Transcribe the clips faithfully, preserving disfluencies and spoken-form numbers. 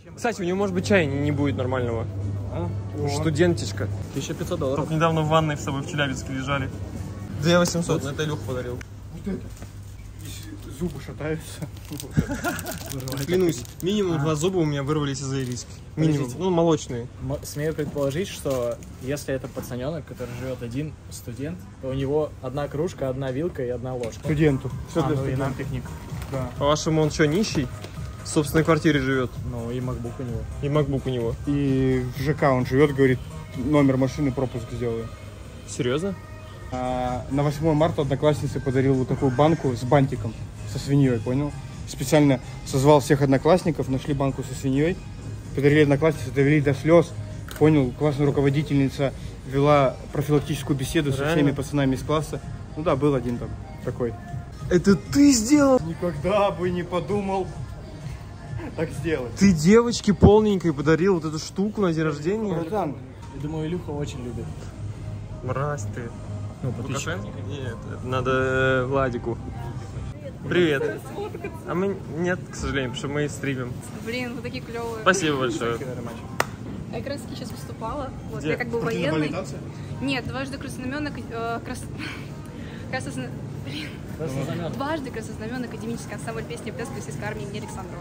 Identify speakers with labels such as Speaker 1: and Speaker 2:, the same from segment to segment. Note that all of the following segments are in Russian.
Speaker 1: Кстати, у него, может быть, чая не будет нормального. А? Студентичка.
Speaker 2: тысяча пятьсот долларов.
Speaker 1: Только недавно в ванной с собой в Челябинске лежали. две восемьсот, но это Илюх подарил.
Speaker 3: Вот это. Зубы шатаются.
Speaker 1: Клянусь, минимум два зуба у меня вырвались из-за ириски. Минимум, ну молочные.
Speaker 2: Смею предположить, что если это пацаненок, который живет один, студент, то у него одна кружка, одна вилка и одна ложка.
Speaker 3: Студенту. Все
Speaker 2: А,
Speaker 3: для
Speaker 2: ну и нам
Speaker 3: студента.
Speaker 2: пикник.
Speaker 3: Да.
Speaker 1: По-вашему, он что, нищий? В собственной квартире живет.
Speaker 2: Ну и макбук у него.
Speaker 1: И макбук у него.
Speaker 3: И в ЖК он живет, говорит, номер машины, пропуск сделаю.
Speaker 1: Серьезно?
Speaker 3: А на восьмое марта однокласснице подарил вот такую банку с бантиком, со свиньей, понял? Специально созвал всех одноклассников, нашли банку со свиньей, подарили однокласснице, довели до слез, понял? Классная руководительница вела профилактическую беседу со всеми пацанами из класса. Ну да, был один там такой.
Speaker 1: Это ты сделал?
Speaker 3: Никогда бы не подумал так сделать.
Speaker 1: Ты девочке полненькой подарил вот эту штуку на день рождения?
Speaker 3: Братан,
Speaker 2: Я думаю, Илюха очень любит.
Speaker 1: Мразь ты.
Speaker 2: Ну, подписчик.
Speaker 1: Нет, это надо э, Владику. Привет. А мы нет, к сожалению, потому что мы стримим.
Speaker 4: Блин, вы такие клевые.
Speaker 1: Спасибо большое.
Speaker 4: Я как раз таки сейчас выступала. Вот,
Speaker 1: Где?
Speaker 4: я как бы военный. Нет, дважды краснознаменный, э, крас... краснозна... Блин. Дважды краснознаменный академический ансамбль песни пляски российской армии имени Александрова.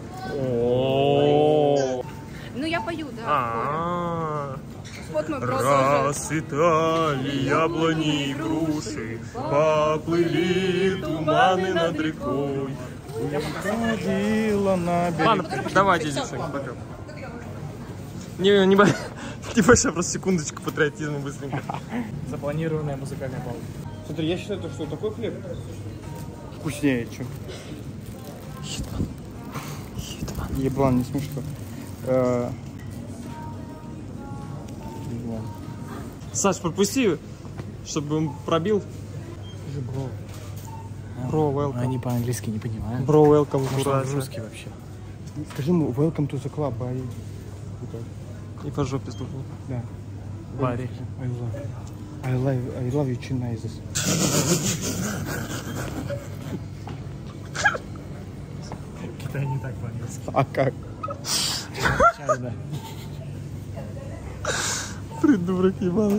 Speaker 1: О.
Speaker 4: Ну я пою, да.
Speaker 1: А.
Speaker 4: Вот мой продолжение.
Speaker 1: Расцветали яблони и груши, поплыли туманы над рекой.
Speaker 3: ходила на берег.
Speaker 1: Ладно, давайте, девчонки, пока. Не, не, небольшая просто секундочку патриотизма быстренько.
Speaker 2: Запланированная музыкальная пауза.
Speaker 3: Смотри, я считаю, что такой хлеб вкуснее, чем.
Speaker 1: Хитман. Хитман.
Speaker 3: Еблан, не смешно. Э, еблан.
Speaker 1: Саш, пропусти, чтобы он пробил.
Speaker 2: Бро.
Speaker 1: Бро, welcome.
Speaker 2: Они по-английски не понимают.
Speaker 1: Бро, welcome.
Speaker 2: Может, русский вообще.
Speaker 3: Скажи ему welcome to the club, I...
Speaker 1: И по жопе стукни.
Speaker 3: Да.
Speaker 2: Барри.
Speaker 3: I love you. I love, I love you, Чинайзес.
Speaker 2: Китай не так по-английски.
Speaker 3: А как?
Speaker 2: Сейчас, да.
Speaker 1: Придурок ебаный.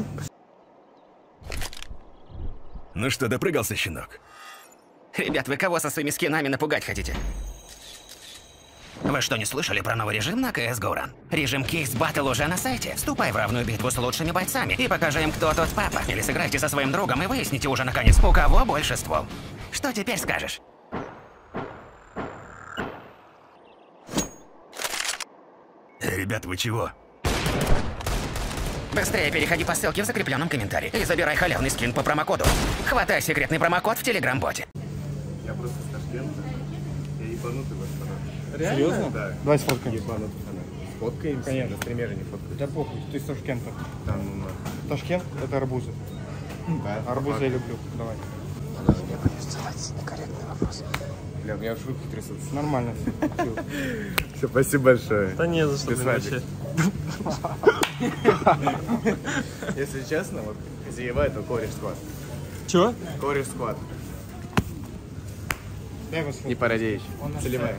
Speaker 5: Ну что, допрыгался, щенок?
Speaker 6: Ребят, вы кого со своими скинами напугать хотите? Вы что, не слышали про новый режим на си эс го Run? Режим Кейс Battle уже на сайте. Вступай в равную битву с лучшими бойцами и покажи им, кто тот папа. Или сыграйте со своим другом и выясните уже наконец, у кого больше ствол. Что теперь скажешь?
Speaker 5: Ребят, вы чего?
Speaker 6: Быстрее переходи по ссылке в закрепленном комментарии и забирай халявный скин по промокоду. Хватай секретный промокод в телеграм-боте.
Speaker 7: Я просто с Ташкента. Я ебанутый ваш фанат.
Speaker 3: Серьезно?
Speaker 7: Да.
Speaker 3: Давай сфоткаем.
Speaker 7: Ебанутый фанат. Фоткаемся?
Speaker 3: Конечно.
Speaker 7: На стриме же не фоткают.
Speaker 3: Да похуй, ты из Ташкента.
Speaker 7: Да ну нахуй.
Speaker 3: Ташкент — это арбузы.
Speaker 7: Да.
Speaker 3: Арбузы я люблю. Давай.
Speaker 1: Я боюсь задать некорректный вопрос.
Speaker 7: Бля, у меня аж руки трясутся.
Speaker 3: Нормально все.
Speaker 7: Все, спасибо большое.
Speaker 1: Да не за что,
Speaker 7: Без
Speaker 1: блин,
Speaker 7: свадьбы.
Speaker 1: вообще.
Speaker 7: Если честно, вот заебает, то кореш сквад.
Speaker 1: Чего?
Speaker 7: Кореш сквад.
Speaker 3: Дай его
Speaker 7: Не
Speaker 3: сфоткай.
Speaker 7: пародеешь. Целевая.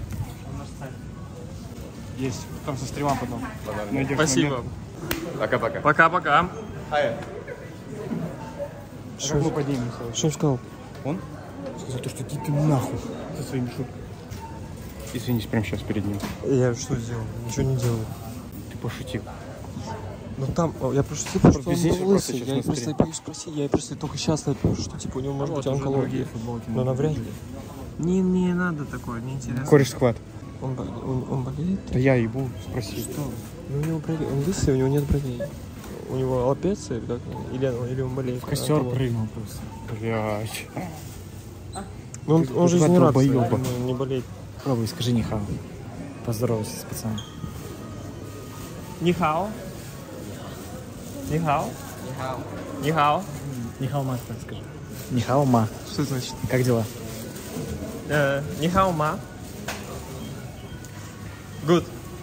Speaker 3: Есть. Там со стрима потом.
Speaker 7: Ладно.
Speaker 3: Найдешь
Speaker 1: Спасибо.
Speaker 3: момент.
Speaker 7: Пока-пока.
Speaker 1: Пока-пока.
Speaker 7: А я.
Speaker 3: А как мы поднимемся?
Speaker 1: Что он сказал?
Speaker 3: Он сказал то, что иди ты нахуй со своими шутками. Извинись прямо сейчас перед ним.
Speaker 1: Я что сделал? Ничего не делал.
Speaker 3: Ты пошутил.
Speaker 1: Ну там, о, я просто типа, что он
Speaker 3: Извините,
Speaker 1: был
Speaker 3: просто
Speaker 1: лысый.
Speaker 3: сейчас
Speaker 1: Я
Speaker 3: на
Speaker 1: просто
Speaker 3: стриме.
Speaker 1: боюсь спросить, я просто только сейчас напишу, что типа у него может быть
Speaker 2: Вот уже другие
Speaker 1: онкология.
Speaker 2: футболки.
Speaker 1: Но навряд ли. Не, не надо такое, неинтересно.
Speaker 3: Кореш сквад.
Speaker 1: Он, бо- он, он болеет?
Speaker 3: Да я ебу, спроси.
Speaker 1: Что? Ну, у него брови, он лысый, у него нет бровей. У него аллопеция или как? Или, или он болеет?
Speaker 2: В костер
Speaker 1: от того?
Speaker 2: прыгнул просто.
Speaker 3: Блядь.
Speaker 1: Ну, он, он же
Speaker 3: Два
Speaker 1: из Ниракса,
Speaker 3: долбоёба.
Speaker 1: он не болеет.
Speaker 2: Пробуй, скажи нихао. Поздоровайся с пацаном.
Speaker 1: Нихао. Нихао. Нихао.
Speaker 2: Нихао ма, так скажи. Нихао ма.
Speaker 1: Что это значит?
Speaker 2: Как дела?
Speaker 1: Э, Нихао ма. Good.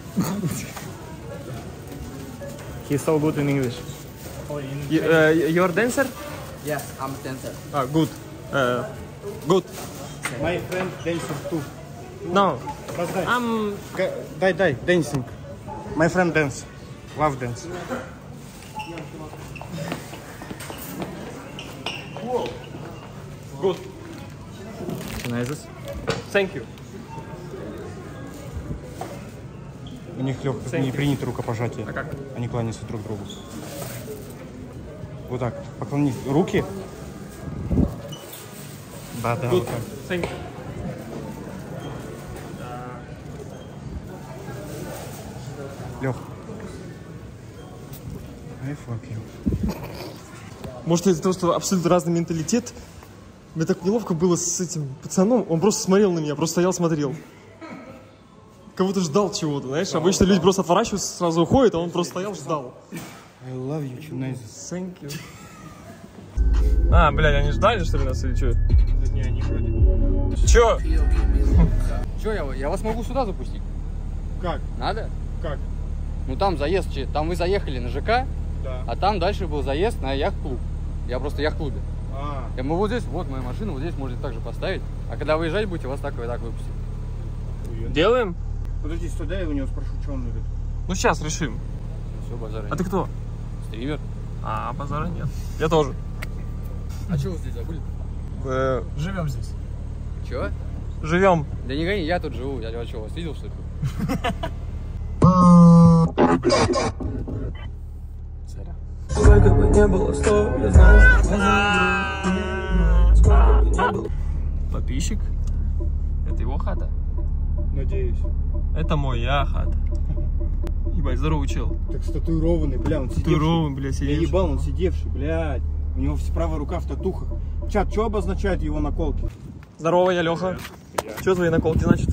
Speaker 2: He's so good in English.
Speaker 1: You, uh, you're dancer?
Speaker 8: Yes, I'm a dancer.
Speaker 1: Ah, good. Uh, good.
Speaker 3: My friend dancing too.
Speaker 1: No.
Speaker 3: Раздай.
Speaker 1: I'm...
Speaker 3: Га- Дай, дай, dancing. My friend dance. Love dance.
Speaker 1: Whoa. Good.
Speaker 2: Can I this?
Speaker 1: Thank you.
Speaker 3: У них легко не принято рукопожатие.
Speaker 1: А как?
Speaker 3: Они кланяются друг другу. Вот так. Поклони руки. Да, да.
Speaker 1: Good.
Speaker 3: Вот так.
Speaker 1: Thank you.
Speaker 3: Лех. I fuck you.
Speaker 1: Может, из-за того, что абсолютно разный менталитет, мне так неловко было с этим пацаном. Он просто смотрел на меня, просто стоял, смотрел. Как будто ждал чего-то, знаешь? Обычно люди просто отворачиваются, сразу уходят, а он просто стоял, ждал.
Speaker 3: I love you, Чунайза.
Speaker 1: Thank you. А, блядь, они ждали, что ли, нас или что?
Speaker 3: Да не, они вроде.
Speaker 1: Чё?
Speaker 8: Че, я, я вас могу сюда запустить?
Speaker 3: Как?
Speaker 8: Надо?
Speaker 3: Как?
Speaker 8: Ну там заезд, че- там вы заехали на ЖК,
Speaker 3: Да.
Speaker 8: а там дальше был заезд на яхт-клуб. Я просто в яхт-клубе.
Speaker 3: А,
Speaker 8: Я, мы вот здесь, вот моя машина, вот здесь можете также поставить. А когда выезжать будете, вас так и так выпустить.
Speaker 1: Делаем?
Speaker 3: подожди, стой, дай я у него спрошу, что он любит.
Speaker 1: Ну, сейчас решим.
Speaker 8: Все, базара
Speaker 1: А
Speaker 8: нет.
Speaker 1: ты кто?
Speaker 8: Стример.
Speaker 1: А, базара нет. Я тоже.
Speaker 8: А что вы здесь забыли?
Speaker 1: Э,
Speaker 2: Живем здесь.
Speaker 8: Чего?
Speaker 1: живем.
Speaker 8: Да не гони, я тут живу. Я, я что, вас видел, что ли?
Speaker 9: Сколько бы не было сто, я знаю, что я сколько бы не было.
Speaker 1: Подписчик? Это его хата?
Speaker 3: Надеюсь.
Speaker 1: Это моя хата. Ебать, здоровый чел.
Speaker 3: Так статуированный, бля, он сидевший.
Speaker 1: Татуированный, бля,
Speaker 3: Я
Speaker 1: сидевший.
Speaker 3: ебал, он сидевший, блядь. У него правая рука в татухах. Чат, что обозначают его наколки?
Speaker 1: Здорово, я Леха. Что твои наколки значит?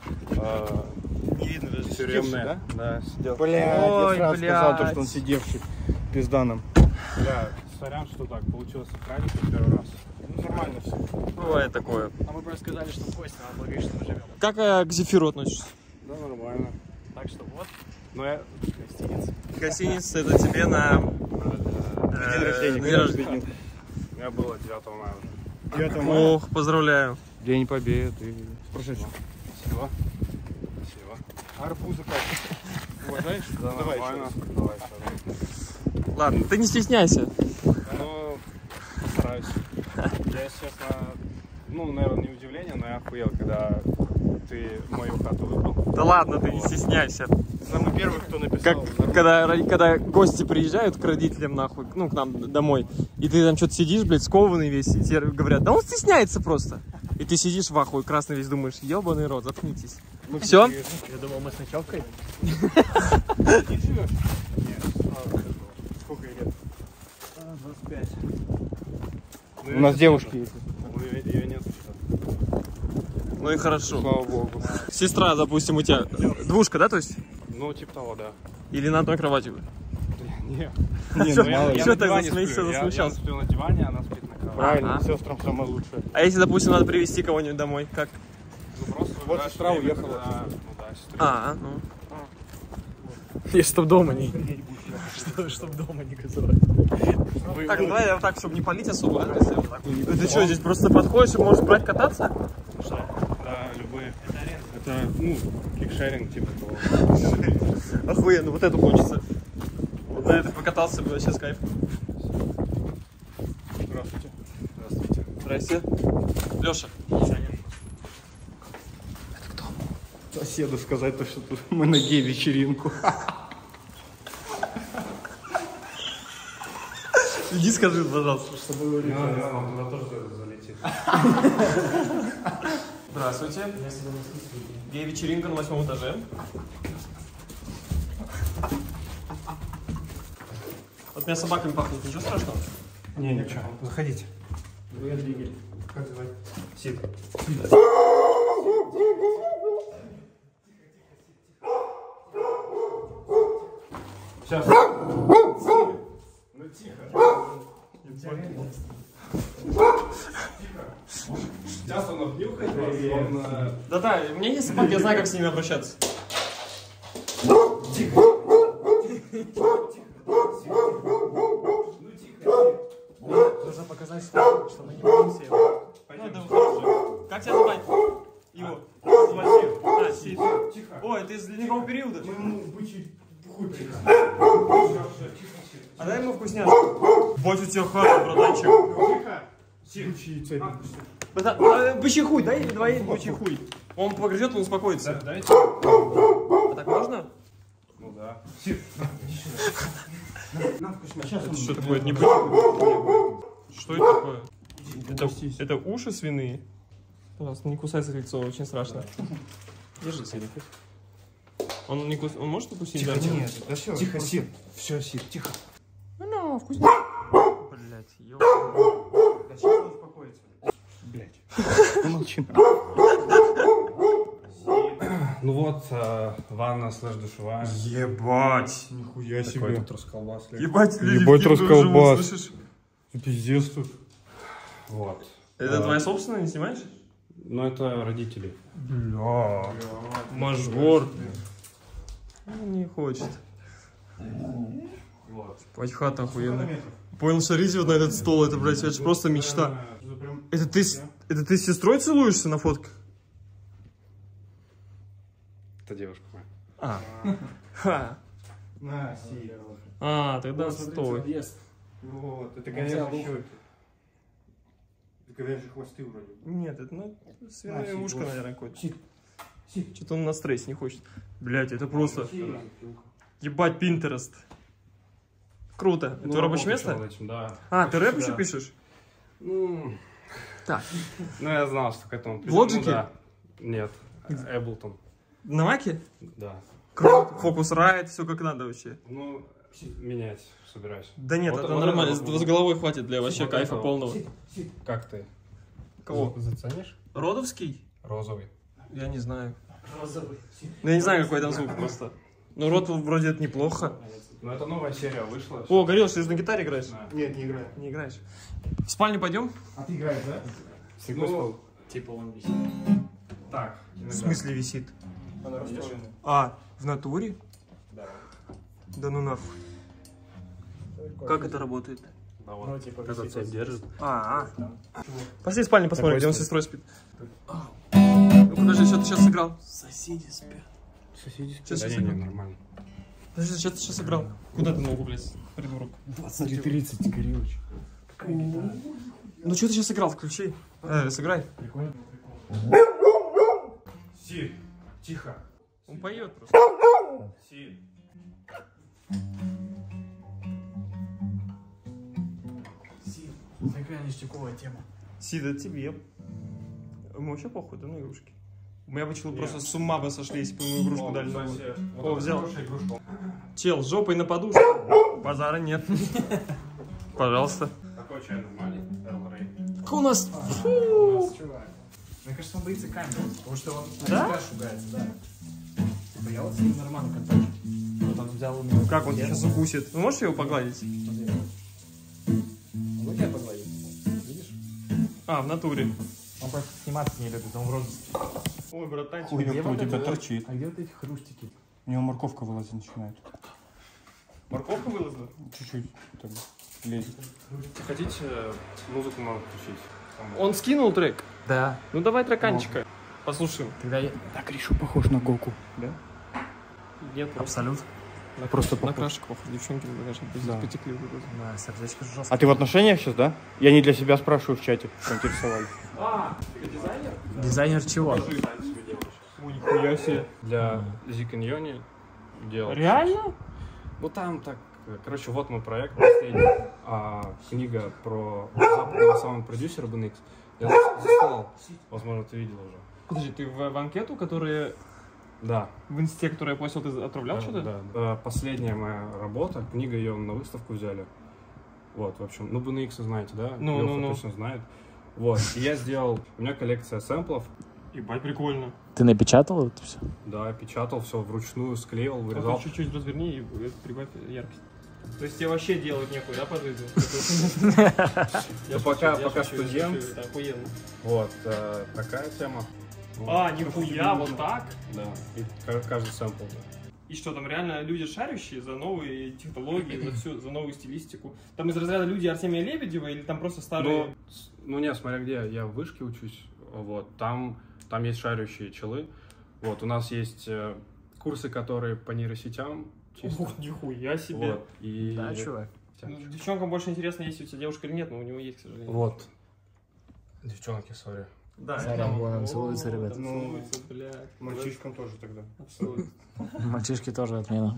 Speaker 3: Не видно даже.
Speaker 7: Тюремная. Да, сидел.
Speaker 3: Блядь, я
Speaker 1: Ой,
Speaker 3: сразу сказал, то,
Speaker 1: блядь.
Speaker 3: что он сидевший. Пизда нам.
Speaker 7: Да, сорян, что так получилось в экране первый раз.
Speaker 3: Ну, нормально все.
Speaker 1: Бывает такое.
Speaker 2: А мы просто сказали, что в гости, надо было говорить, что мы живем.
Speaker 1: Как э, к зефиру относишься?
Speaker 7: Да, нормально.
Speaker 2: Так что вот,
Speaker 7: Но я...
Speaker 2: гостиница.
Speaker 1: Гостиница это тебе на
Speaker 3: День рождения.
Speaker 1: день
Speaker 3: когда
Speaker 1: рождения.
Speaker 3: победил?
Speaker 7: У меня было девятого мая уже.
Speaker 3: девятого мая.
Speaker 1: Ох, поздравляю.
Speaker 3: День Победы. С прошедшим.
Speaker 7: Спасибо. Спасибо.
Speaker 3: Арбузы как? Уважаешь?
Speaker 7: Да,
Speaker 3: Давай
Speaker 7: нормально.
Speaker 3: еще раз.
Speaker 7: Давай еще раз.
Speaker 1: Ладно, ты не стесняйся.
Speaker 7: Ну, постараюсь. Я, если честно, ну, наверное, не удивление, но я охуел, когда ты мою хату выбрал.
Speaker 1: Да ладно, ты не стесняйся.
Speaker 3: Самый первый, кто
Speaker 1: Как
Speaker 3: написал.
Speaker 1: когда, ро- когда гости приезжают к родителям, нахуй, ну, к нам домой, и ты там что-то сидишь, блядь, скованный весь, и тебе говорят, да он стесняется просто. И ты сидишь в ахуе, красный весь, думаешь, ебаный рот, заткнитесь. Все?
Speaker 2: Я думал, мы с ночевкой.
Speaker 3: Один живешь? Нет. Сколько ей лет?
Speaker 2: двадцать пять.
Speaker 3: У нас девушки есть.
Speaker 7: Ну, ее, ее нет сейчас.
Speaker 1: Ну и хорошо.
Speaker 3: Слава богу.
Speaker 1: Сестра, допустим, у тебя двушка, да, то есть?
Speaker 7: Ну, типа того, да.
Speaker 1: Или на одной кровати вы?
Speaker 7: Не.
Speaker 3: Не,
Speaker 1: Чё-
Speaker 3: ну мало ли.
Speaker 1: чё
Speaker 7: на
Speaker 1: так
Speaker 7: диване
Speaker 1: засмеялся,
Speaker 7: сплю. Я-
Speaker 1: засмущался?
Speaker 7: Я сплю на диване, она спит на кровати.
Speaker 3: Правильно,
Speaker 1: Ага.
Speaker 3: сестрам самое лучшее.
Speaker 1: А если, допустим, надо привезти кого-нибудь домой, как?
Speaker 7: Ну, просто
Speaker 3: Вот
Speaker 7: выбираешь
Speaker 3: сестра
Speaker 7: время,
Speaker 3: уехала.
Speaker 7: когда- Ну да, сестра.
Speaker 1: А, ну.
Speaker 2: Если чтоб дома не... Что- Чтоб дома не газовать.
Speaker 1: Так, ну давай я вот так, чтобы не палить особо, да? Если вот так. Ты что, здесь просто подходишь и можешь брать кататься?
Speaker 7: Да, любые. Это, ну, кикшеринг, типа того.
Speaker 1: Охуенно, вот эту хочется. Вот на этой покатался бы вообще с кайфом.
Speaker 7: Здравствуйте. Здравствуйте.
Speaker 1: Здрасте. Леша.
Speaker 3: Соседу сказать, то, что тут мы на гей-вечеринку.
Speaker 1: Иди скажи, пожалуйста, что было.
Speaker 7: Туда тоже залетит.
Speaker 1: Здравствуйте. Гей-вечеринка на восьмом этаже. Вот меня собаками пахнет, ничего страшного?
Speaker 3: Не, ничего. Заходите. Как звать? Сид.
Speaker 7: Сейчас. Сейчас он обнюхает вас, он... э,
Speaker 1: Да-да, у меня есть собаки, я знаю, как с ними обращаться.
Speaker 2: Нужно показать, что, что мы не боимся его.
Speaker 1: Ну, да, хорошо. Как тебя звать? Его. А, Сид. Ой, ты из ледникового периода?
Speaker 3: Мы ему бычий
Speaker 1: А дай ему вкусняшку. Бать, у тебя хата, братанчик. Бычий хуй, дай двоим бычий хуй. Он погрызет, он успокоится.
Speaker 7: Дайте.
Speaker 1: А так можно?
Speaker 7: Ну да.
Speaker 1: Это что такое? Это не бычий хуй. Что это такое? Это, это уши свиные. Пожалуйста, не кусай за лицо, очень страшно. Держи, Сид. Он, не кус... он может укусить?
Speaker 3: Тихо,
Speaker 1: да?
Speaker 3: нет, да все, тихо, Сид. Все, Сид, тихо.
Speaker 1: Ну, вкусно. Блять, ёб.
Speaker 3: Да сейчас он успокоится. Блять. Помолчи.
Speaker 7: Ну вот, э, ванна слэш душевая.
Speaker 1: Ебать.
Speaker 3: Нихуя
Speaker 7: Такой
Speaker 3: себе.
Speaker 7: тут расколбас.
Speaker 1: Ебать, люди
Speaker 3: Ебать,
Speaker 1: в Киеве
Speaker 3: расколбас.
Speaker 1: живут, слышишь?
Speaker 3: Пиздец тут.
Speaker 7: Вот.
Speaker 1: Это
Speaker 7: Э,
Speaker 1: твоя собственная, не снимаешь?
Speaker 7: Ну это родители.
Speaker 1: Бля. Мажор. Ну, не хочет.
Speaker 7: Вот.
Speaker 1: Пать хата охуенная. Понял, смотрите вот на этот стол, это, блядь, это же просто мечта. Это ты, с- это ты с сестрой целуешься на фотках?
Speaker 7: Это девушка моя.
Speaker 1: А. Ха.
Speaker 3: На, Сид.
Speaker 1: А, тогда стой.
Speaker 3: Вот, это говяжьи щеки. Это говяжьи хвосты вроде.
Speaker 1: Нет, это ну, свиное
Speaker 3: А,
Speaker 1: ушко,
Speaker 3: Сид,
Speaker 1: наверное, какое-то.
Speaker 3: Сид. Сид.
Speaker 1: Что-то он на стрессе не хочет. Блять, это просто... Ебать, Pinterest. Круто. Это
Speaker 7: Ну,
Speaker 1: рабочее
Speaker 7: работаю
Speaker 1: место?
Speaker 7: над этим, да.
Speaker 1: А, ты рэп еще
Speaker 7: Да.
Speaker 1: пишешь?
Speaker 7: Ну,
Speaker 1: Так.
Speaker 7: ну я знал, что к этому придёт.
Speaker 1: В Logic?
Speaker 7: Ну, да. Нет, Ableton.
Speaker 1: На маке?
Speaker 7: Да.
Speaker 1: Круто. Focusrite, все как надо вообще.
Speaker 7: Ну, менять собираюсь.
Speaker 1: Да нет,
Speaker 7: Вот
Speaker 1: это
Speaker 7: вот
Speaker 1: нормально.
Speaker 7: это вот.
Speaker 1: С головой хватит для вообще
Speaker 7: Вот
Speaker 1: кайфа
Speaker 7: это вот.
Speaker 1: полного.
Speaker 7: Как ты?
Speaker 1: Кого?
Speaker 7: Заценишь?
Speaker 1: Родовский?
Speaker 7: Розовый.
Speaker 1: Я не знаю. Ну, я не знаю, какой там звук просто. Ну, рот вроде это неплохо.
Speaker 7: Ну, это новая серия вышла.
Speaker 1: О, Горел, ты же на гитаре играешь?
Speaker 7: Да.
Speaker 3: Нет, не играю.
Speaker 1: Не играешь. В спальню пойдем?
Speaker 3: А ты играешь, да?
Speaker 7: Ну,
Speaker 2: Типа он висит.
Speaker 7: так.
Speaker 1: В смысле висит?
Speaker 3: Она расстроена.
Speaker 1: А, в натуре?
Speaker 7: Да.
Speaker 1: Да ну нахуй. Как это работает?
Speaker 7: Да, вот.
Speaker 2: Ну, типа
Speaker 7: Этот
Speaker 2: висит.
Speaker 7: цепь держит.
Speaker 1: А, а. Пошли в спальню посмотрим, где он с
Speaker 7: Такой
Speaker 1: сестрой спит. Ну подожди, что ты сейчас сыграл?
Speaker 2: Соседи спят.
Speaker 3: Соседи спят.
Speaker 1: Сейчас
Speaker 7: Да
Speaker 1: я
Speaker 7: не, не,
Speaker 1: сыграл.
Speaker 7: нормально.
Speaker 1: Подожди, что ты сейчас сыграл? Куда ты ногу, блядь, придурок?
Speaker 2: двадцать три тридцать, Горелыч.
Speaker 1: Ну что ты сейчас сыграл? Включи. Э, сыграй.
Speaker 2: Прикольно.
Speaker 7: Си, тихо.
Speaker 1: Он поет просто.
Speaker 7: Си.
Speaker 2: Си, такая ништяковая тема.
Speaker 1: Сида, тебе. Ему вообще похуй, да, на игрушки. У меня бы челы просто с ума бы сошли, если бы ему игрушку дали новую. О, взял. Чел, с жопой на подушку. Базара нет. Пожалуйста.
Speaker 7: Такой чай нормальный. Эрл Рей.
Speaker 1: Какой у нас...
Speaker 2: Чувак. Мне кажется, он боится камеры, потому что он
Speaker 1: Да?
Speaker 2: да? шугается, да. Типа я вот с ним нормально контакт. Вот он взял у меня.
Speaker 1: Как он сейчас укусит? Вы можете его погладить?
Speaker 2: Ну тебя погладит. Видишь?
Speaker 1: А, в натуре.
Speaker 2: Он просто сниматься не любит, он в розыске.
Speaker 1: Ой, братанчик.
Speaker 3: Хуй,
Speaker 2: Где
Speaker 3: ёпта, у
Speaker 2: вот
Speaker 3: тебя
Speaker 2: это-
Speaker 3: торчит.
Speaker 2: А где вот эти хрустики?
Speaker 3: У него морковка вылазить начинает.
Speaker 1: Морковка вылазила?
Speaker 3: Чуть-чуть так лезет.
Speaker 7: Хотите, музыку могу включить? Там
Speaker 1: Он скинул трек?
Speaker 2: Да.
Speaker 1: Ну давай треканчика. Послушаем.
Speaker 2: Тогда я...
Speaker 3: Так, Ришу похож на Гоку. Да?
Speaker 1: Нет,
Speaker 2: Абсолют.
Speaker 1: на,
Speaker 3: просто
Speaker 1: на
Speaker 3: похож.
Speaker 1: крашек похож. Девчонки, конечно,
Speaker 3: Да.
Speaker 1: потекли. вот это.
Speaker 2: Да, сердечко жестко.
Speaker 3: А ты в отношениях сейчас, да? Я не для себя спрашиваю в чате. Поинтересовались.
Speaker 1: А, ты дизайнер?
Speaker 2: Дизайнер чего?
Speaker 1: Ой, нихуя себе.
Speaker 7: для Зиканьони делал.
Speaker 1: Реально?
Speaker 7: Ну там так, короче, вот мой проект последний, а, книга про западного саунд-продюсера би эн икс. Я застал, возможно, ты видел уже.
Speaker 1: Подожди, ты в, в анкету, которая
Speaker 7: Да.
Speaker 1: в инсте, которую я постил, ты отправлял
Speaker 7: Да,
Speaker 1: что-то?
Speaker 7: да. Э, Последняя моя работа, книга, ее на выставку взяли. Вот, в общем, ну би эн икс знаете, да?
Speaker 1: Ну,
Speaker 7: Лёха
Speaker 1: ну, ну.
Speaker 7: точно знает. Вот, и я сделал, у меня коллекция сэмплов,
Speaker 1: Ебать, прикольно.
Speaker 2: Ты напечатал это все?
Speaker 7: да, печатал все вручную, склеил,
Speaker 1: А
Speaker 7: вырезал.
Speaker 1: ты чуть-чуть разверни и это прибавь яркость. То есть тебе вообще делать нехуй, да, под жизнь?
Speaker 7: Ну, пока, пока студент.
Speaker 1: Это охуенно.
Speaker 7: Вот, э, такая тема. Вот.
Speaker 1: А, нихуя, вот так?
Speaker 7: Да, и ка- каждый сэмпл, да.
Speaker 1: И что, там реально люди шарящие за новые технологии, за всю, за новую стилистику? Там из разряда люди Артемия Лебедева или там просто старые...
Speaker 7: Ну, с- ну не, смотря где, я в вышке учусь, вот, там, там есть шарящие челы. Вот, у нас есть э, курсы, которые по нейросетям чисто.
Speaker 1: Ух, нихуя себе.
Speaker 7: Вот. И...
Speaker 2: Да, чувак.
Speaker 1: Ну, девчонкам больше интересно, есть у тебя девушка или нет, но у него есть, к сожалению.
Speaker 7: Вот. Девчонки, сори.
Speaker 1: Да,
Speaker 2: Сорян, будем целуются, ребят.
Speaker 1: Ну, блядь.
Speaker 3: Мальчишкам тоже тогда.
Speaker 1: Абсолютно.
Speaker 2: Мальчишки тоже отмена.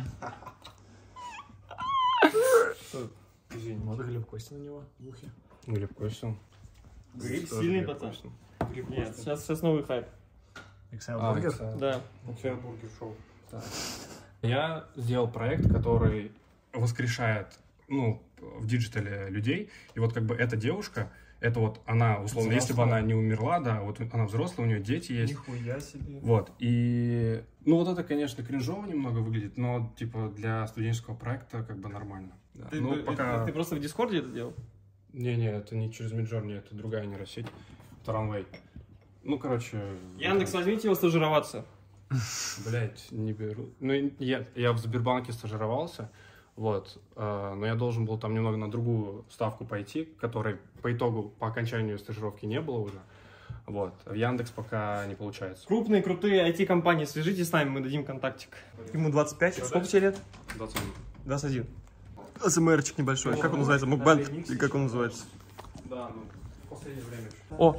Speaker 3: Извини.
Speaker 2: Вот Глеб Костя на него в ухе.
Speaker 7: Глеб Костин.
Speaker 1: Глеб
Speaker 7: Тоже
Speaker 1: сильный
Speaker 7: Глеб
Speaker 1: пацан.
Speaker 7: Костин.
Speaker 1: Нет, сейчас, сейчас новый хайп.
Speaker 2: Иксайл
Speaker 7: А,
Speaker 2: Бургер?
Speaker 7: Иксайл.
Speaker 1: Да.
Speaker 3: Иксайл Бургер шоу.
Speaker 7: Я сделал проект, который воскрешает, ну, в диджитале людей. И вот как бы эта девушка, это вот она, условно, если бы она не умерла, да, вот она взрослая, у нее дети есть.
Speaker 1: Нихуя себе.
Speaker 7: Вот, и, ну, вот это, конечно, кринжово немного выглядит, но, типа, для студенческого проекта как бы нормально. Да.
Speaker 1: Ты,
Speaker 7: Ну,
Speaker 1: ты-
Speaker 7: пока...
Speaker 1: ты просто в Дискорде это делал?
Speaker 7: Не-не, это не через Midjourney, это другая нейросеть, это Runway. Ну, короче...
Speaker 1: Яндекс, возьмите его стажироваться.
Speaker 7: Блять, не беру. Ну, я, я в Сбербанке стажировался, вот, э, но я должен был там немного на другую ставку пойти, которой по итогу, по окончанию стажировки не было уже. Вот, в Яндекс пока не получается.
Speaker 1: Крупные, крутые ай ти-компании, свяжитесь с нами, мы дадим контактик. Ему двадцать пять, сколько тебе лет?
Speaker 7: двадцать один.
Speaker 1: двадцать один. АСМРчик небольшой, как он называется? Мукбанк? Или как он называется?
Speaker 7: Да, ну, в последнее время.
Speaker 1: О,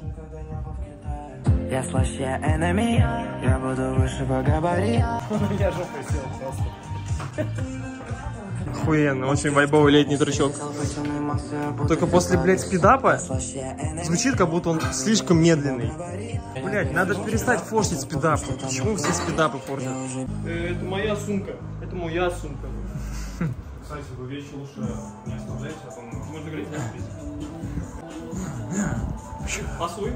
Speaker 9: Я слаще enemy, я буду выше по габаритам.
Speaker 2: Я жопой сел просто.
Speaker 1: охуенно, очень вайбовый летний трючок. Только после, блядь, спидапа звучит, как будто он слишком медленный. Блядь, надо перестать форсить спидап. Почему все спидапы форсят? Это моя сумка. Это моя сумка.
Speaker 7: Кстати, вы вещи лучше не оставляйте, а то можно говорить,
Speaker 1: Пасуй.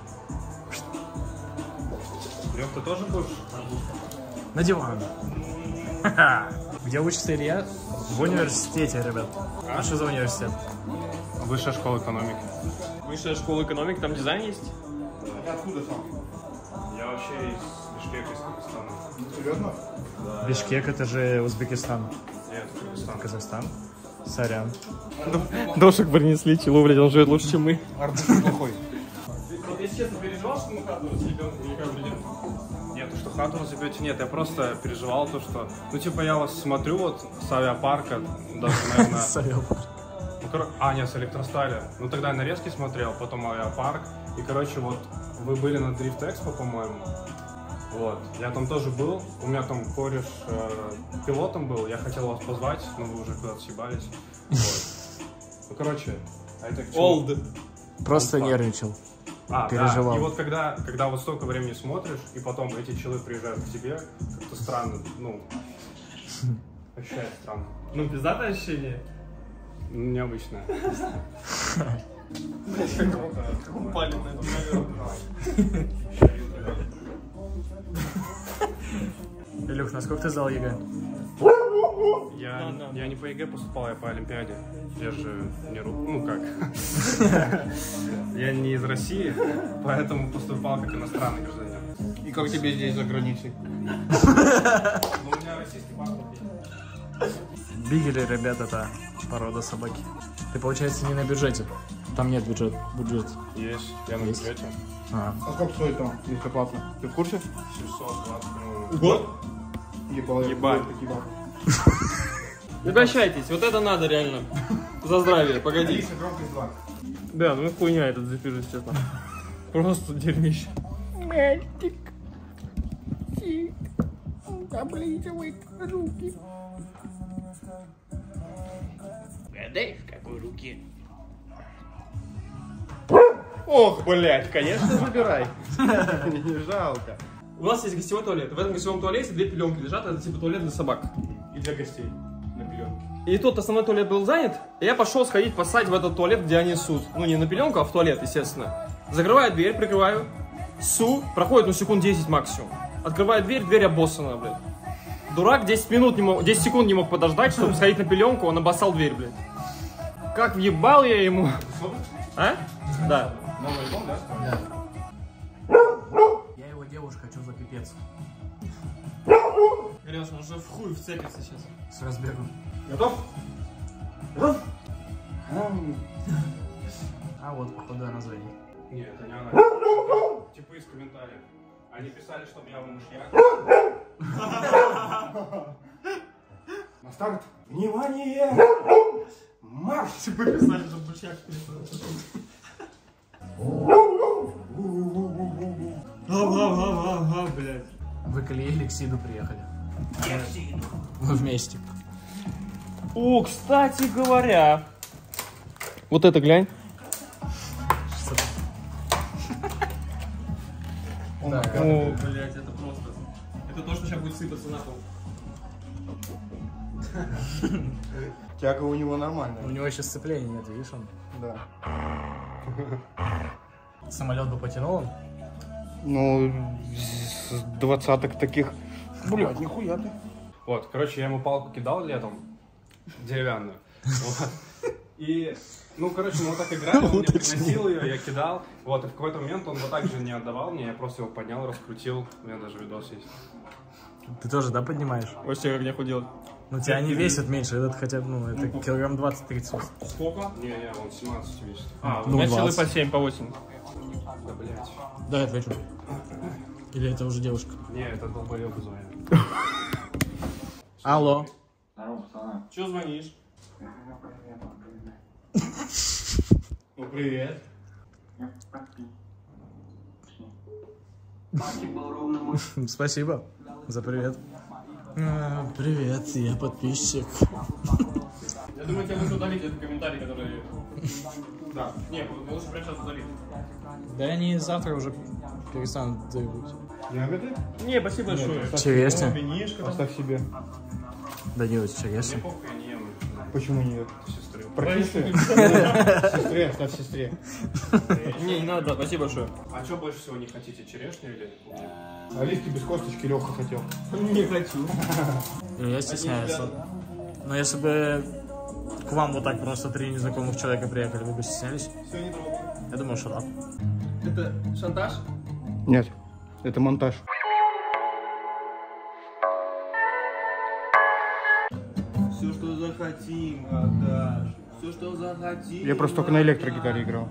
Speaker 7: Лёх, ты тоже будешь?
Speaker 2: На диван. Где учится Илья? В университете, ребят. А что за университет?
Speaker 7: Высшая школа экономики.
Speaker 1: Высшая школа экономики, там дизайн есть?
Speaker 3: Ты откуда сам?
Speaker 7: Я вообще из Бишкека, из Казахстана.
Speaker 3: Серьезно?
Speaker 2: Бишкек это же Узбекистан.
Speaker 7: Нет, Казахстан.
Speaker 2: Казахстан. Сорян.
Speaker 1: Дошек принесли, челу, блядь, он живет лучше, чем мы.
Speaker 3: Арбуз плохой.
Speaker 1: Вот если честно, переживал, что мы хату разъебем или как придем?
Speaker 7: Нет, то, что хату разъебете, нет, я просто переживал то, что... Ну, типа, я вас смотрю вот с авиапарка, даже, наверное...
Speaker 2: С авиапарка.
Speaker 7: Ну, кор... А, нет, с электростали. Ну, тогда я нарезки смотрел, потом авиапарк. И, короче, вот, вы были на Drift Expo, по-моему. Вот, я там тоже был. У меня там кореш э, пилотом был. Я хотел вас позвать, но вы уже куда-то съебались. Вот. Ну, короче, а это к чему?
Speaker 1: Олд.
Speaker 2: Просто
Speaker 7: Он
Speaker 2: нервничал.
Speaker 7: А,
Speaker 2: переживал.
Speaker 7: да. И вот когда, когда вот столько времени смотришь, и потом эти челы приезжают к тебе, как-то странно, ну, ощущается странно.
Speaker 1: Ну, пиздатое ощущение.
Speaker 7: Ну, необычно.
Speaker 1: Как упали на эту камеру.
Speaker 2: Илюх, насколько ты сдал ЕГЭ?
Speaker 7: Я,
Speaker 1: Да, да.
Speaker 7: я не по ЕГЭ поступал, я по Олимпиаде. Я же не ру... Ну как? Я не из России, поэтому поступал как иностранный гражданин.
Speaker 3: И как тебе здесь за границей?
Speaker 7: Но у меня российский паспорт есть.
Speaker 2: Бигели, ребят, это порода собаки. Ты, получается, не на бюджете. Там нет бюджет, бюджет.
Speaker 7: Есть, я на
Speaker 2: Есть?
Speaker 7: бюджете.
Speaker 2: А.
Speaker 3: А сколько стоит там, если платно? Ты в курсе?
Speaker 7: семьсот двадцать, по-моему.
Speaker 1: Год?
Speaker 3: Ебал,
Speaker 1: Ебать.
Speaker 3: такие бабы.
Speaker 1: Не обращайтесь, вот это надо реально. За здравие, погоди.
Speaker 3: Алиса, громкость два.
Speaker 1: Да, ну и хуйня этот запишешь, честно. Просто дерьмище. Угадай, в какой руке? Ох, блядь, конечно, забирай.
Speaker 3: Не жалко.
Speaker 1: У нас есть гостевой туалет. В этом гостевом туалете две пеленки лежат, это типа туалет для собак.
Speaker 3: И для гостей на пеленке.
Speaker 1: И тот основной туалет был занят, и я пошел сходить поссать в этот туалет, где они ссут. Ну, не на пеленку, а в туалет, естественно. Закрываю дверь, прикрываю, ссу, проходит, ну, секунд десять максимум. Открываю дверь, дверь обоссана, блядь. Дурак десять минут не мог, десять секунд не мог подождать, чтобы сходить на пеленку, он обоссал дверь, блядь. Как въебал я ему. А? Да.
Speaker 7: Новый альбом, да?
Speaker 2: Я его девушка, что за пипец?
Speaker 1: Гряз, он уже в хуй вцепится сейчас.
Speaker 2: С разбегу.
Speaker 1: Готов? Готов?
Speaker 2: А вот, походу, название.
Speaker 7: Нет, это не она. Типа из комментариев. Они писали, чтобы я был мышьяк.
Speaker 3: старт. Внимание! Марш!
Speaker 1: Пописали, чтобы душняк перестал. Га-га-га-га-га, блядь.
Speaker 2: Вы к Илье и к Сиду приехали. Мы вместе.
Speaker 1: О, кстати говоря. Вот это глянь. О, блядь, это просто. Это то, что сейчас будет сыпаться на пол.
Speaker 3: Тяга у него нормальная.
Speaker 2: У него еще сцепления нет, видишь он?
Speaker 3: Да.
Speaker 2: Самолет бы потянул он?
Speaker 3: Ну, с двадцаток таких. Блядь, нихуя ты.
Speaker 7: Вот, короче, я ему палку кидал летом, деревянную. Вот. И, ну, короче, мы вот так играли, он мне приносил ее, я кидал. Вот, и в какой-то момент он вот так же не отдавал мне, я просто его поднял, раскрутил. У меня даже видос есть.
Speaker 2: Ты тоже, да, поднимаешь?
Speaker 1: Вообще, как нехуй делать.
Speaker 2: Ну, тебя не весит меньше, этот хотя бы, ну, это килограмм двадцать-тридцать.
Speaker 7: Сколько? Не-не, он семнадцать весит.
Speaker 1: А,
Speaker 2: ну,
Speaker 1: у меня силы
Speaker 2: двадцать.
Speaker 1: по семь, по восемь.
Speaker 7: Да, блядь.
Speaker 2: Да, отвечу. Или это уже девушка?
Speaker 7: Не, это долбоёб звонит.
Speaker 2: Алло.
Speaker 1: Че звонишь? Ну, привет.
Speaker 2: Спасибо за привет. А, привет, я подписчик.
Speaker 1: Я думаю, тебе лучше удалить этот комментарий, который... Да. Не, лучше прямо сейчас удалить.
Speaker 2: Да они завтра уже перестанут требовать.
Speaker 3: Ягоды?
Speaker 1: Не, спасибо большое.
Speaker 2: Черешня.
Speaker 1: Винишко.
Speaker 3: Оставь себе.
Speaker 2: Да делать черешня.
Speaker 7: Я не ем.
Speaker 3: Почему нет?
Speaker 7: Сестры.
Speaker 3: Прокисли? Сестре, оставь сестре.
Speaker 1: Не, не надо, спасибо большое.
Speaker 7: А что больше всего не хотите, черешню или?
Speaker 3: Оливки без косточки Леха хотел.
Speaker 1: Не хочу.
Speaker 2: Я стесняюсь. Но если бы к вам вот так просто три незнакомых человека приехали, вы бы стеснялись?
Speaker 1: Все не трогай.
Speaker 2: Я думаю, что да.
Speaker 1: Это шантаж?
Speaker 3: Нет, это монтаж.
Speaker 1: Все, что захотим, отдашь. Все, что захотим.
Speaker 3: Я просто только на электрогитаре играл.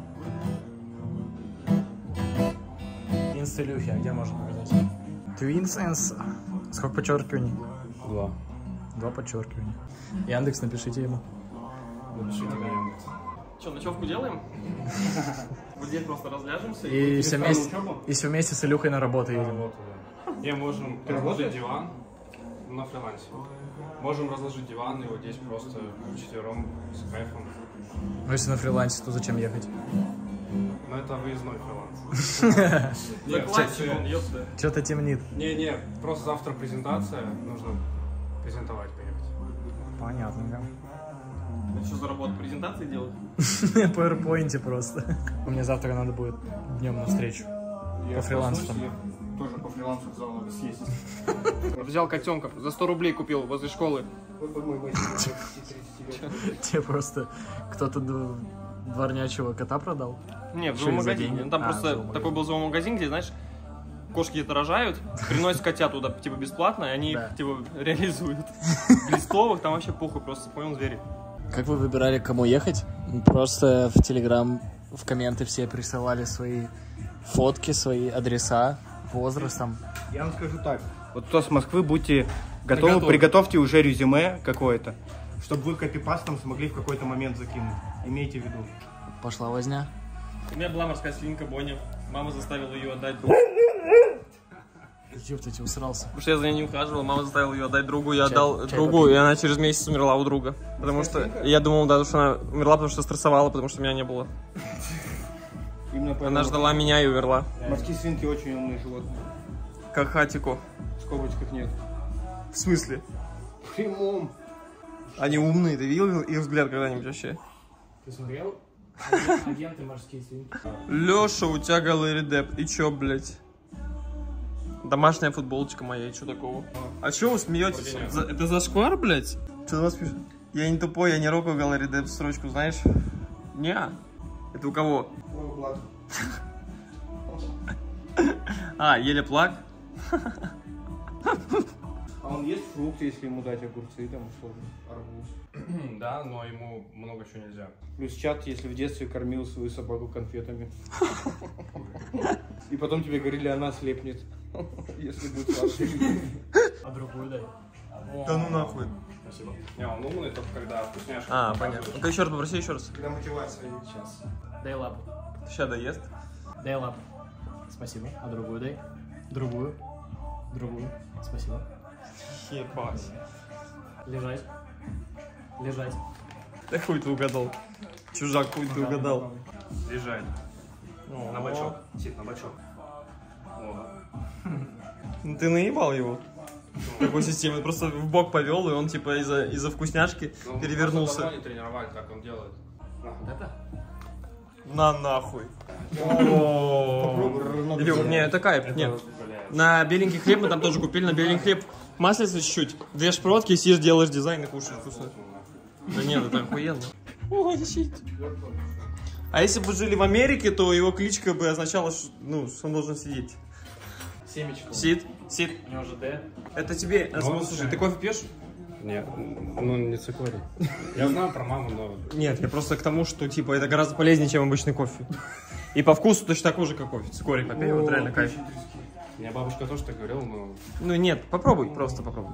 Speaker 2: Инсталюхи, а где можно показать? Твинсенс. Сколько подчеркиваний?
Speaker 7: Два.
Speaker 2: Два подчеркивания. Яндекс, напишите ему.
Speaker 7: Напишите на Яндекс.
Speaker 1: Что, ночевку делаем? Вот здесь просто разляжемся.
Speaker 2: И все, вместе, и все вместе с Илюхой на работу едем.
Speaker 7: Не, можем разложить диван на фрилансе. Можем разложить диван и вот здесь просто вчетвером с кайфом.
Speaker 2: Ну если на фрилансе, то зачем ехать?
Speaker 7: Но это выездной фриланс.
Speaker 1: За классику, ёпта.
Speaker 2: Что-то темнит.
Speaker 7: Не-не, просто завтра презентация, нужно презентовать, поехать.
Speaker 2: Понятно.
Speaker 1: Это что за работа? Презентации делать?
Speaker 2: По PowerPoint просто. Мне завтра надо будет днем на встречу. По фрилансу там.
Speaker 3: Тоже по фрилансу в зал надо съездить.
Speaker 1: Взял котенка, за сто рублей купил возле школы.
Speaker 2: Тебе просто кто-то дворнячего кота продал?
Speaker 1: Не, в
Speaker 2: Что ли, за
Speaker 1: зоомагазине.
Speaker 2: деньги?
Speaker 1: Ну, там
Speaker 2: А,
Speaker 1: просто
Speaker 2: зоомагазин.
Speaker 1: такой был зоомагазин, где, знаешь, кошки где-то рожают, приносят котят туда, типа, бесплатно, и они
Speaker 2: Да.
Speaker 1: их, типа, реализуют. Листовых там вообще похуй, просто понял звери.
Speaker 2: Как вы выбирали, к кому ехать? Просто в Телеграм, в комменты все присылали свои фотки, свои адреса, возрастом.
Speaker 3: Я вам скажу так. Вот кто с Москвы, будьте готовы,
Speaker 1: готовы.
Speaker 3: приготовьте уже резюме какое-то, чтобы вы копипастом смогли в какой-то момент закинуть. Имейте в виду.
Speaker 2: Пошла возня.
Speaker 1: У меня была морская свинка Боня. Мама заставила ее отдать.
Speaker 2: Ёпта, ты усрался.
Speaker 1: Потому что я за ней не ухаживал, мама заставила ее отдать другу, я
Speaker 2: Чай-
Speaker 1: отдал
Speaker 2: чай
Speaker 1: другу,
Speaker 2: попить.
Speaker 1: и она через месяц умерла у друга. Потому что я думал, да, что она умерла, потому что стрессовала, потому что меня не было.
Speaker 3: Именно
Speaker 1: Она
Speaker 3: поэтому
Speaker 1: ждала меня и умерла.
Speaker 3: морские свинки очень умные животные.
Speaker 1: Как хатико.
Speaker 3: В скобочках нет.
Speaker 1: В смысле?
Speaker 3: В прямом.
Speaker 1: Они умные, ты видел их взгляд когда-нибудь вообще?
Speaker 2: Ты смотрел? Агенты морские свинки.
Speaker 1: Леша, у тебя голый редеп. И чё, блядь? Домашняя футболочка моя, и чё такого? А чё вы смеетесь? За- это зашквар, блядь? Что у вас пишет? Я не тупой, я не рокаю голый редеп строчку, знаешь? Неа. Это у кого? А, еле плак?
Speaker 3: А он ест фрукты, если ему дать огурцы, там условно, арбуз.
Speaker 7: Да, но ему много чего нельзя.
Speaker 3: Плюс чат, если в детстве кормил свою собаку конфетами. И потом тебе говорили, она слепнет. Если будет сладкий.
Speaker 2: А другую дай.
Speaker 1: Да ну нахуй.
Speaker 7: Спасибо. Не, он умный только когда вкусняшки.
Speaker 1: А, понятно. Ну-ка еще раз попроси, еще раз.
Speaker 3: Когда мотивация.
Speaker 2: Сейчас. Дай лапу.
Speaker 1: Сейчас доест.
Speaker 2: Дай лапу. Спасибо. А другую дай. Другую. Другую. Спасибо.
Speaker 1: Ебать.
Speaker 2: Лежать. Лежать.
Speaker 1: Да хуй ты угадал. Чужак, хуй ты угадал.
Speaker 7: Лежать. На бочок. Сид на бочок.
Speaker 1: Ну ты наебал его. Такой системой. Просто в бок повел, и он типа из-за из-за вкусняшки
Speaker 7: Ну,
Speaker 1: перевернулся.
Speaker 7: давно не тренировали, как он делает.
Speaker 2: Вот это?
Speaker 1: На нахуй. Илюх, не, это кайф, нет. На беленький хлеб мы там тоже купили, на беленький хлеб маслица чуть-чуть. Две шпротки, сидишь, делаешь дизайн и кушаешь вкусно. Да нет, это охуенно. Ой, щит. А если бы жили в Америке, то его кличка бы означала, что, ну, что он должен сидеть.
Speaker 2: Семечко.
Speaker 1: Сид, сид.
Speaker 2: У него же Д.
Speaker 1: Это тебе. А,
Speaker 7: Ну,
Speaker 1: слушай, ты кофе пьешь?
Speaker 7: Нет, ну не цикорий. Я знаю про маму, но...
Speaker 1: Нет, я просто к тому, что типа это гораздо полезнее, чем обычный кофе. И по вкусу точно такой же, как кофе. Цикорий попей, вот реально кайф.
Speaker 7: Мне бабушка тоже так говорила, но...
Speaker 1: Ну нет, попробуй, просто попробуй.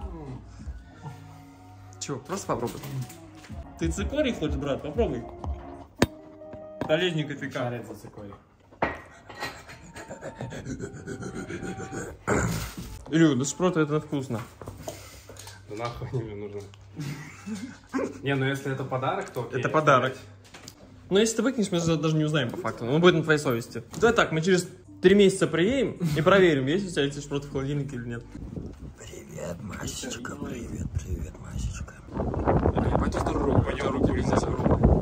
Speaker 1: Чего, просто попробуй. Ты цикорий хочешь, брат? Попробуй. Полезнее кофейка.
Speaker 2: Шарит за цикорий.
Speaker 1: Илю, да шпроты это вкусно.
Speaker 7: Да нахуй они мне нужны. Не, ну если это подарок, то окей.
Speaker 1: Это подарок. Но если ты выкинешь, мы даже не узнаем по факту. Он будет на твоей совести. Давай так, мы через три месяца приедем и проверим, есть у тебя эти шпроты в холодильнике или нет.
Speaker 5: Привет, Масечка, привет, привет, Масечка.
Speaker 1: Пойдем в руку, пойдем руку руку.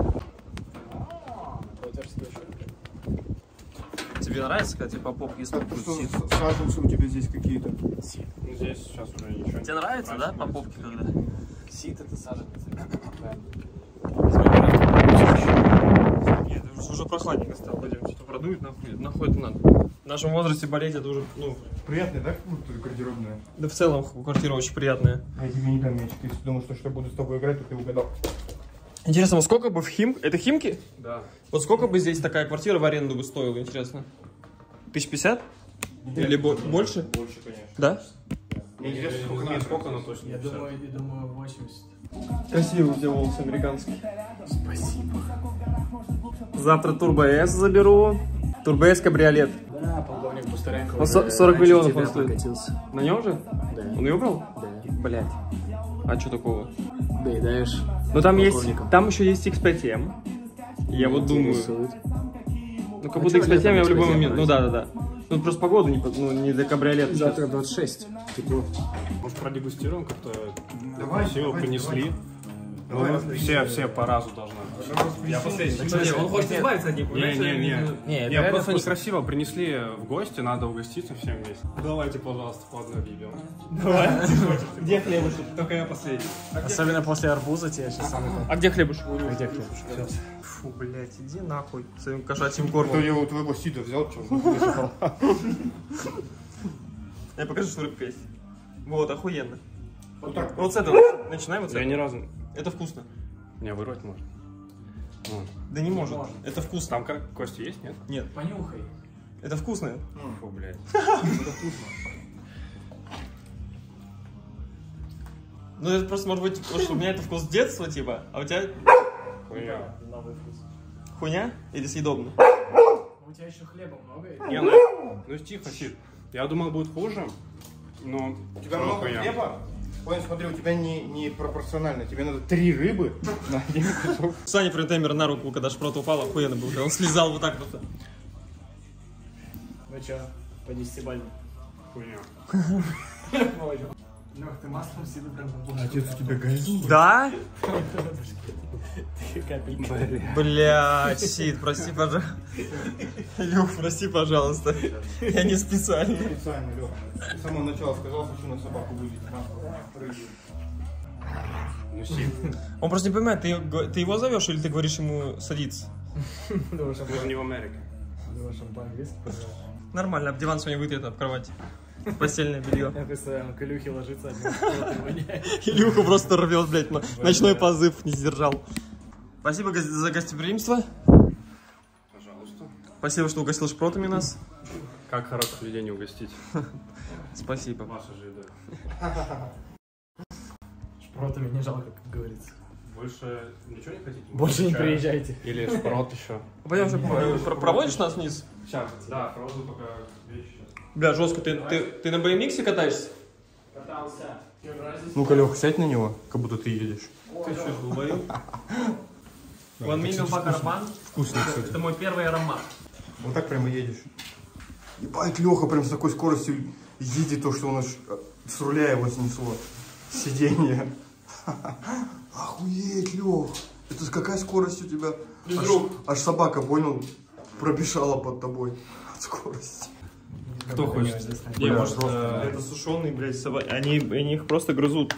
Speaker 1: Тебе нравится, когда тебе по попке стукают сит?
Speaker 3: Саженцы у тебя здесь какие-то.
Speaker 7: Ну, здесь сейчас уже ничего.
Speaker 1: Тебе нравится, да, по попке когда?
Speaker 2: Сит это саженец.
Speaker 1: Нет, это уже прохладненько стало. Пойдем, что-то продует, нахуй, нахуй это надо. В нашем возрасте болеть это уже, ну...
Speaker 3: Приятная, да, как гардеробная?
Speaker 1: Да в целом квартира очень приятная.
Speaker 3: А я тебе не дам мячик. Если думал, что, что буду с тобой играть, то ты угадал.
Speaker 1: Интересно, вот сколько бы в Хим... Это Химки?
Speaker 7: Да.
Speaker 1: Вот сколько бы здесь такая квартира в аренду бы стоила, интересно? Тысяч пятьдесят? Или бо- больше?
Speaker 3: Больше, конечно.
Speaker 1: Да?
Speaker 7: Мне интересно, сколько метров, сколько она точно.
Speaker 2: Я думаю, я думаю, восемьдесят.
Speaker 1: Красивые у тебя волосы американские. Спасибо. Завтра Turbo S заберу. Turbo S кабриолет.
Speaker 2: Да, полковник Бустаренко.
Speaker 1: Он со- сорок миллионов он стоит.
Speaker 2: Прокатился.
Speaker 1: На нем же?
Speaker 2: Да.
Speaker 1: Он ее брал?
Speaker 2: Да.
Speaker 1: Блять. А что такого?
Speaker 2: Доедаешь.
Speaker 1: Ну там есть,
Speaker 2: полковником.
Speaker 1: там еще есть икс пять эм. Я вот думаю.
Speaker 2: Интересует.
Speaker 1: Ну как
Speaker 2: А
Speaker 1: будто
Speaker 2: чё
Speaker 1: икс пять эм я в
Speaker 2: летом
Speaker 1: любой
Speaker 2: икс пять эм
Speaker 1: момент. Ну
Speaker 2: брать?
Speaker 1: да, да, да. Ну просто погода не, под- ну, не для кабриолета.
Speaker 2: Завтра двадцать шесть. Тепло.
Speaker 7: Может, продегустируем как-то?
Speaker 3: Давай,
Speaker 7: Красиво
Speaker 3: давай,
Speaker 7: принесли.
Speaker 3: Давай,
Speaker 7: Ну,
Speaker 3: давай.
Speaker 7: все, все по разу должны. Я последний.
Speaker 1: Кстати, он хочет избавиться от них.
Speaker 7: Не, не, не.
Speaker 2: Не, это
Speaker 7: Не,
Speaker 2: реально
Speaker 7: просто
Speaker 2: вкусно.
Speaker 7: некрасиво. Принесли в гости, надо угоститься всем вместе. Давайте, пожалуйста, по одной бьем.
Speaker 1: Где хлебушек? Только я последний.
Speaker 2: Особенно после арбуза тебе сейчас самый.
Speaker 1: А где хлебушек?
Speaker 2: А где хлебушек?
Speaker 1: Фу, блять, иди нахуй своим кошачьим
Speaker 3: Кто
Speaker 1: кормом.
Speaker 3: я у твоего сида взял, что
Speaker 1: Я покажу, что рыбка есть. Вот, охуенно.
Speaker 3: Вот так.
Speaker 1: Вот с этого начинаем, вот с
Speaker 7: Я ни
Speaker 1: этого.
Speaker 7: разу...
Speaker 1: Это вкусно.
Speaker 7: Не, вырвать можно. Вон.
Speaker 1: Да не может. Это вкусно.
Speaker 7: Там как, кости есть, нет?
Speaker 1: Нет,
Speaker 2: Понюхай.
Speaker 1: это вкусно.
Speaker 7: Фу, блядь.
Speaker 1: Ну это просто может быть, потому что у меня это вкус детства, типа, а у тебя
Speaker 7: Хуйня.
Speaker 2: Новый вкус.
Speaker 1: хуйня или съедобно?
Speaker 2: У тебя еще хлеба много?
Speaker 7: Не, ну, ну тихо, Сид. Я думал, будет хуже, но...
Speaker 3: У тебя
Speaker 7: всё равно
Speaker 3: много
Speaker 7: хуйня.
Speaker 3: хлеба? Понял, смотри, у тебя не, не пропорционально. Тебе надо три рыбы на один кусок.
Speaker 1: Саня Френтеймер на руку, когда шпрот упал, охуенно был. Он слезал вот так вот.
Speaker 2: Ну что, по десятибалльному?
Speaker 7: Хуйня.
Speaker 2: Лех, ты маслом сильно прям
Speaker 3: Отец, у тебя газик?
Speaker 1: Да?
Speaker 2: капельки.
Speaker 1: Блядь, Сид, прости, пожалуйста. Илюх, прости, пожалуйста. Я не специально.
Speaker 3: Специально, Леха. С самого начала сказал, хочу на собаку вылить.
Speaker 7: Ну, Сид.
Speaker 1: Он просто не понимает, ты, ты его зовешь или ты говоришь ему садиться?
Speaker 7: Мы же не в Америке.
Speaker 2: Думаешь, он по-английски позвал?
Speaker 1: Нормально, об диван сегодня выйдет, об кровать. Постельное белье.
Speaker 2: Я представляю, он к Илюхе ложится, один спот и воняет.
Speaker 1: Илюху просто рвет, блядь, но ночной позыв не сдержал. Спасибо го- за гостеприимство.
Speaker 7: Пожалуйста.
Speaker 1: Спасибо, что угостил шпротами нас.
Speaker 7: Как хороших людей не угостить?
Speaker 1: Спасибо.
Speaker 7: Ваша же еда.
Speaker 2: Шпротами не жалко, как говорится.
Speaker 7: Больше ничего не хотите?
Speaker 2: Больше не
Speaker 7: Чая?
Speaker 2: приезжайте.
Speaker 7: Или шпрот еще?
Speaker 1: Пойдем, что, проводишь нас вниз?
Speaker 7: Сейчас, да, проводу пока вещи сейчас.
Speaker 1: Бля, жестко, ты, ты, ты на бэ эм иксе катаешься?
Speaker 2: Катался.
Speaker 3: Ну-ка, Леха, сядь на него, как будто ты едешь.
Speaker 1: Ты что, долбоёб? One Million Бакарбан.
Speaker 3: Вкусно, кстати.
Speaker 1: Это мой первый аромат.
Speaker 3: Вот так прямо едешь. Ебать, Леха прям с такой скоростью едет, то, что он аж с руля его снесло. Сиденье. Охуеть, Лех. Это с какая скорость у тебя? Аж, аж собака, понял, пробежала под тобой от скорости.
Speaker 1: Кто хочет? Не, может, э, это сушеные, блядь, собаки. Они, они их просто грызут.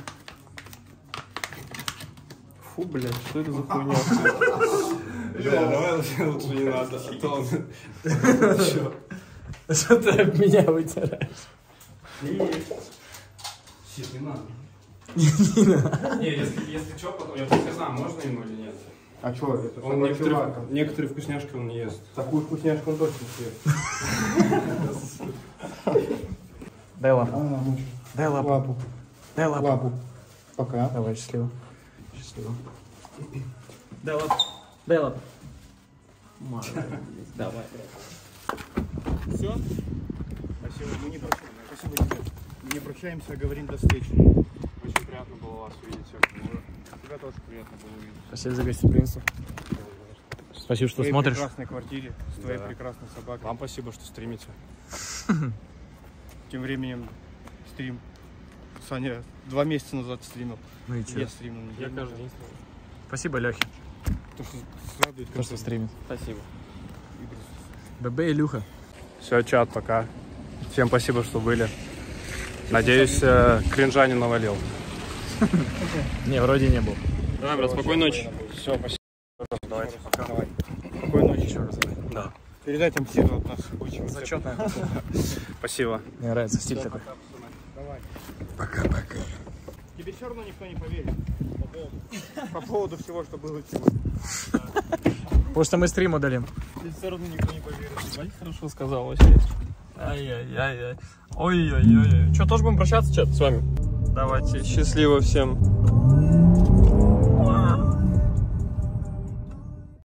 Speaker 1: Фу, блядь, что это за хуйня?
Speaker 7: Бля, давай лучше не надо, а то он...
Speaker 2: Что ты об меня вытираешь?
Speaker 7: Щит, не надо. Не надо. Не, если что, потом я только знаю, можно ему или нет.
Speaker 3: А что, это
Speaker 7: Он некоторые, некоторые вкусняшки он не ест.
Speaker 3: Такую вкусняшку он точно съест.
Speaker 2: Дай лапу. Дай лапу.
Speaker 3: Лапу.
Speaker 2: Дай лапу.
Speaker 3: Лапу. Пока.
Speaker 2: Давай, счастливо. Счастливо.
Speaker 1: Дай лапу. Дай лапу.
Speaker 2: Давай.
Speaker 3: Все? Спасибо, мы не прощаемся. Спасибо тебе. Мы не прощаемся, а говорим до встречи.
Speaker 7: Очень приятно было вас видеть. Тебя тоже приятно было увидеть.
Speaker 2: Спасибо за гостеприимство. Спасибо, что
Speaker 3: В твоей
Speaker 2: смотришь.
Speaker 3: прекрасной квартире, с твоей
Speaker 7: Да.
Speaker 3: прекрасной собакой.
Speaker 7: Вам спасибо, что стримите.
Speaker 3: Тем временем стрим. Саня два месяца назад стримил.
Speaker 2: Ну и чё?
Speaker 3: Я стримил.
Speaker 7: Я каждый день стримлю.
Speaker 2: Спасибо, Лехе,
Speaker 3: То, что радует.
Speaker 2: то, что стримит.
Speaker 7: Спасибо.
Speaker 2: ББ и Илюха.
Speaker 7: Все, чат, пока. Всем спасибо, что были. Надеюсь, э, кринжа не навалил.
Speaker 2: Не, вроде не был.
Speaker 1: Давай, брат, спокойной ночи.
Speaker 7: Все, спасибо. Давайте, пока.
Speaker 3: Спокойной ночи. Еще раз.
Speaker 7: Да.
Speaker 3: Передай там Сиду от нас. Очень
Speaker 2: Зачетная.
Speaker 7: Спасибо.
Speaker 2: Мне нравится стиль такой.
Speaker 3: Давай.
Speaker 5: Пока-пока.
Speaker 3: Тебе все равно никто не поверит. По поводу, по поводу всего, что было сегодня.
Speaker 2: Потому что мы стрим удалим.
Speaker 3: Тебе все равно никто не поверит.
Speaker 1: Хорошо сказал вообще. Ай-яй-яй-яй. Ой-ой-ой. Что, тоже будем прощаться, чат, с вами? Давайте, счастливо всем.